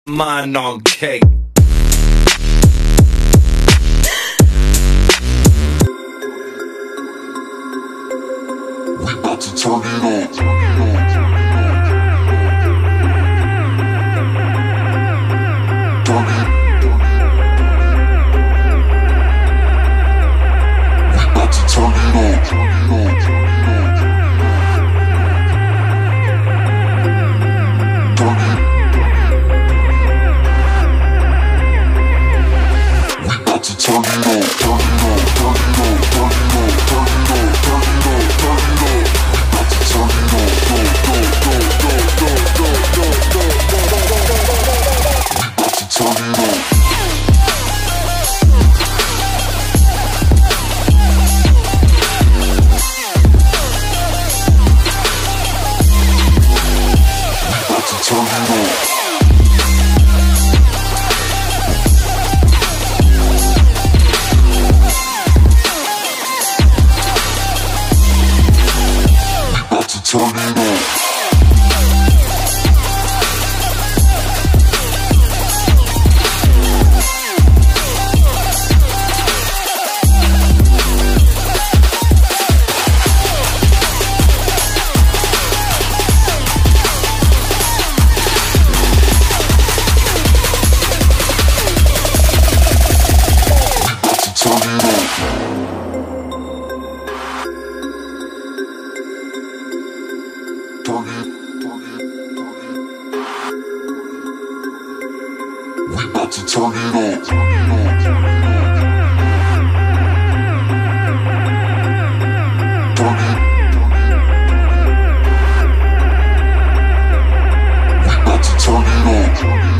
Mine on cake. We about to turn it on. Turn it. We about to turn it on. Turn it. We about to turn it on. Turn it on. Turn it on. Turn it on. Turn it on. Turn it on. Turn it on. We about to turn it on. Go, go, go, go, go, go, go, go, go, go, go, go, go. We about to turn it on. Turn it on. Turn it on. We about to turn it on. Turn it. We about to turn it on.